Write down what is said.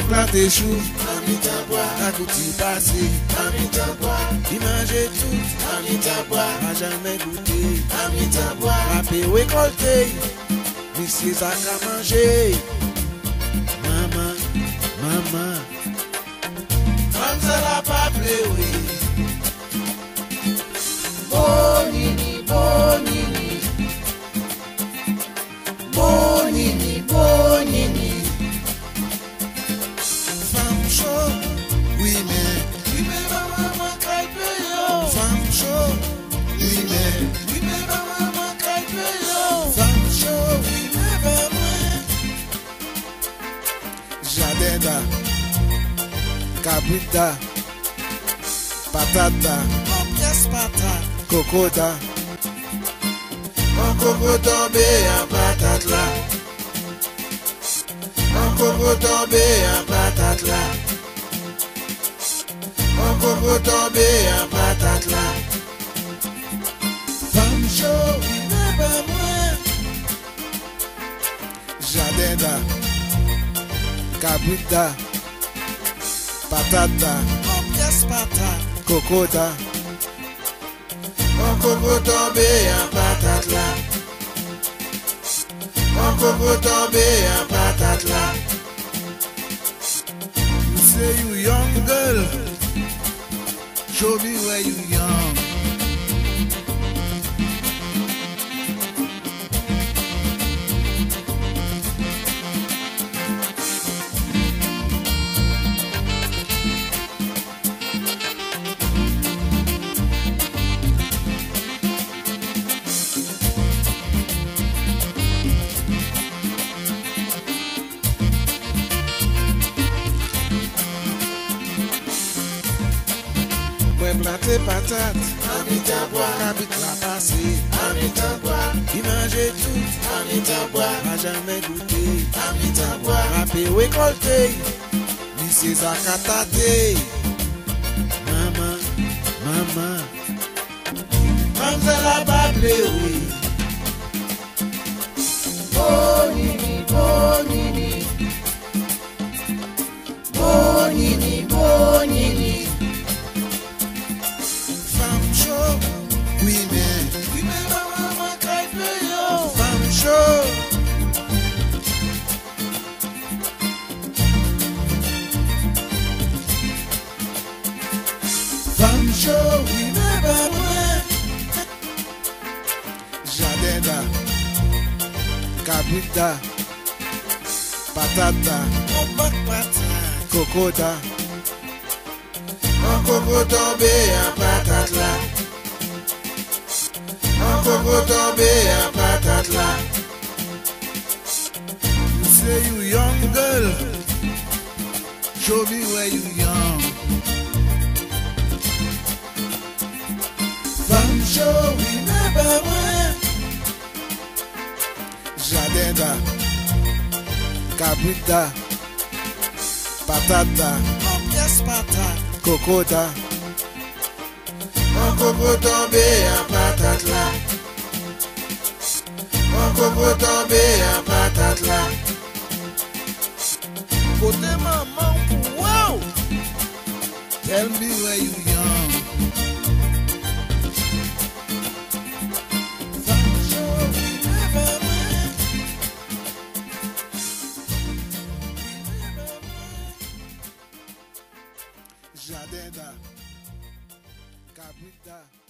planté chou, à goûter passé, il mangeait tout, a jamais goûté, a pu récolter, mais c'est ça qu'a mangé. Maman, maman, comme ça l'a pas pleuré. Bonini, bonini, bonini, bonini. Femme chaud, oui mais maman caille. Femme chaud, oui mais maman caille. Femme chaud, oui mais maman. Jadenda, cabrita, patata, yes patata, cocota. Un coco tombé en patate là. Un coco tombé en patate là. Un coco tombé en patate là. Femme chaud, oui mais pas moi. Jadenda, cabrita, patata, yes patata, cocota. Un coco tombé en patate là. Un coco tombé en patate là. You say you young girl, show me where you young. Planter patate, habite à bois, habite la passé, habite à bois, il mangeait tout, habite à bois, n'a jamais goûté, habite à bois, a pu récolter, mais c'est ça qu'a tâté. Maman, maman, comme ça l'a pas pleuré. Bonini, bonini, bonini, bonini. Oui mais maman caille yo. Femme chaud. Femme chaud, oui mais maman. Jadenda, cabrita, patata, cocota. Un coco tombé en patate là. Un coco tombé en patate là. You say you young girl, show me where you young. Femme chaud, oui mais pas moi. Jadenda, cabrita, patata, yes patata, cocota. Un coco tombé en patate là. Un coco tombé en patate là. Côté maman, wow. Tell me where you young. Femme chaud, oui mais maman. Jadenda, cabrita.